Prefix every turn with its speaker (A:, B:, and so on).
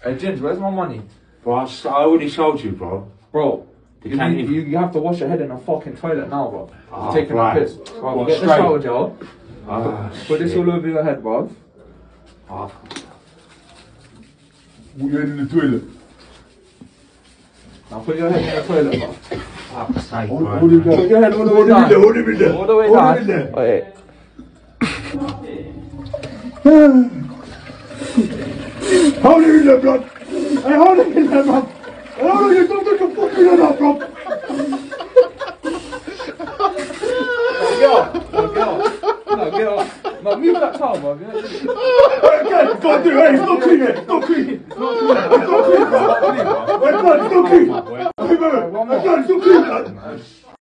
A: Hey, Ginger, where's my money?
B: Bro, I already showed you, bro.
A: Bro, you have to wash your head in a fucking toilet now, bro. You're taking a piss. Bro,
B: What,
A: get the shower gel. Put this all over your head, bro.
C: Put your head in the toilet.
A: Now put your head in the toilet, bro.
C: Hold it down.
A: Put your head all the way down.
C: Hold him in there.
A: All the way
C: Hold
A: down.
C: him in there.
A: Wait.
C: Hold him in there, blood. Hey, hold him in there, man. Hey, hold him, you don't take a fucking head off, bro.
A: Get up. No, move that towel, bro.
C: Don't do it. Hey, it's not clean yet. It's not clean. It's not clean, bro. Wait, blood, it's not clean. Wait, blood, it's not clean, blood.